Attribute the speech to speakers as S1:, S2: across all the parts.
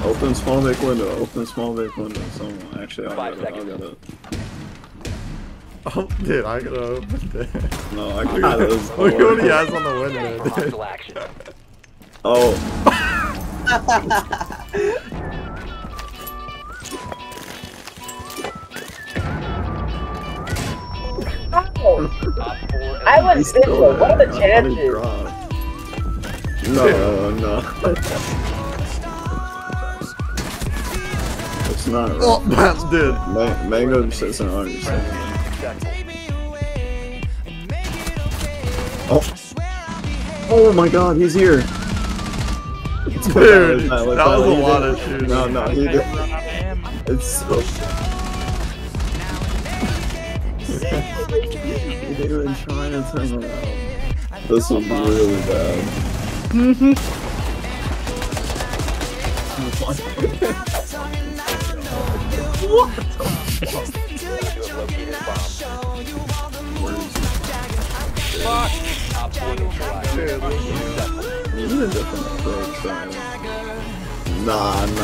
S1: Open small big window. Open small big window. Someone actually, I'll get it.
S2: Oh, dude, I gotta open it.
S1: No, I got it.
S2: Look at what he has on the window, dude.
S1: Oh.
S3: I was Vince. What are the chances?
S1: No. It's not right.
S2: Oh, that's dude.
S1: Mango just isn't understanding. Oh. Oh my god, he's here.
S2: Dude, that was a lot of shooting.
S1: No, he did. It's so... He didn't even try to turn around. This was really bad. What the fuck? You need a different approach, Nah.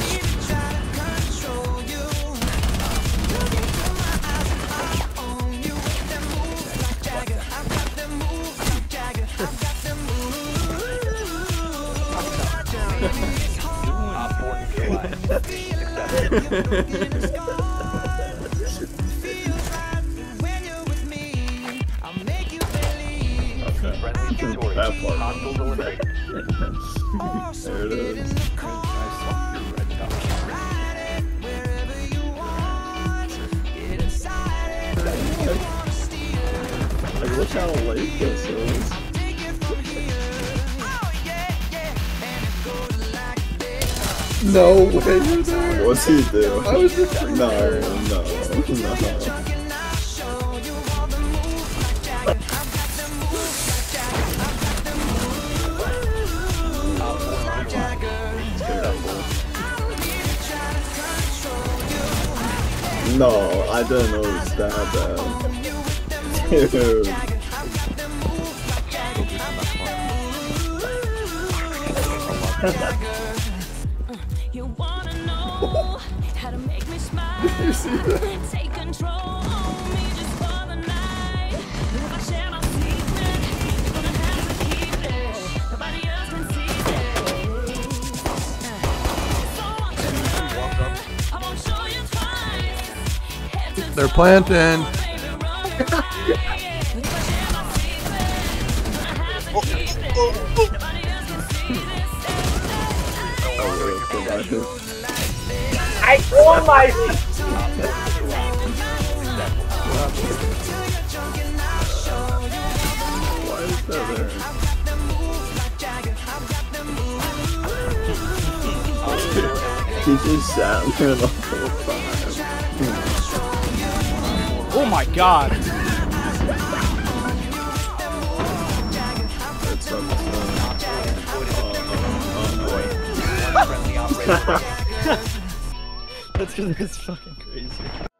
S1: That part. There it is. Like, look how late this is.
S2: No way you're there.
S1: What's he do?
S2: I was just
S1: No. No, I didn't know it was that bad. Dude.
S4: You wanna know how to make me smile? Take control on me just for the night. If I share my secret, you're gonna have to keep it. Nobody else can see it. So want to know, I won't show you twice.
S2: They're planting.
S3: I told my.
S1: Why is that there? He just sat there the whole time.
S5: Oh my god.
S1: That's
S5: That's fucking crazy.